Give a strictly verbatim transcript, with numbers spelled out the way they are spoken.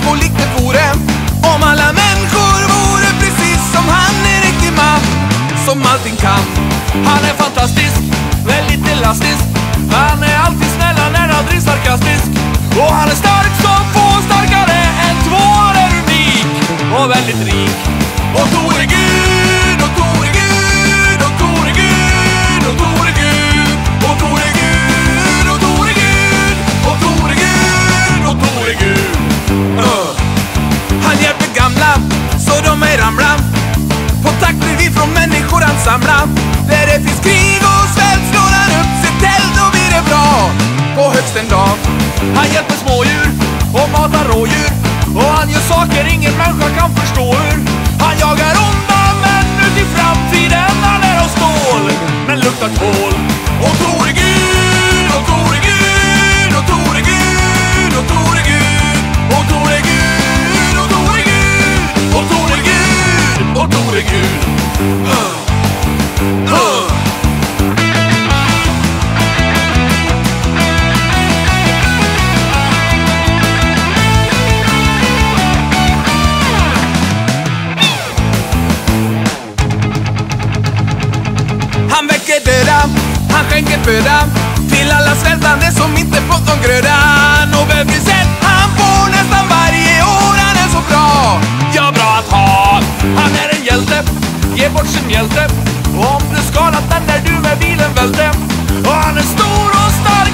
vår likhet vore. Om alla människor vore precis som han, en riktig man som allting kan. Han är fantastisk, väldigt elastisk. Han är alltid snäll, han är aldrig sarkastisk. Och han är stark som få, starkare än två, är unik och väldigt rik. Och Tor är Gud, och Tor är Gud, och Tor är Gud, och Tor är Gud, och Tor är Gud, och Tor är Gud, och Tor är Gud, och Tor är Gud. uh. Han hjälper gamla så de ej ramlar. På tack blir vi från människor han samlar. Där det finns krig och svält slår han upp sitt tält och blir det bra på högst en dag. Han hjälper smådjur och matar rådjur. Och han gör saker ingen människa kan förstå hur. Han jagar onda män ut i framtiden. Han är av stål men luktar kol. Och Tor är Gud, och Tor är Gud, och Tor är Gud, och Tor är Gud, och Tor är Gud, och Tor är Gud, och Tor är Gud, och Tor är Gud. uh. Uh. Han väcker döda, han skänker föda till alla svältande som inte fått någon gröda. Nobelpriset han får nästan varje år, han är så bra, ja bra att ha. Han är en hjälte, ge bort sin hjälte. Och om du skadat den där du med bilen välte. Och han är stor och stark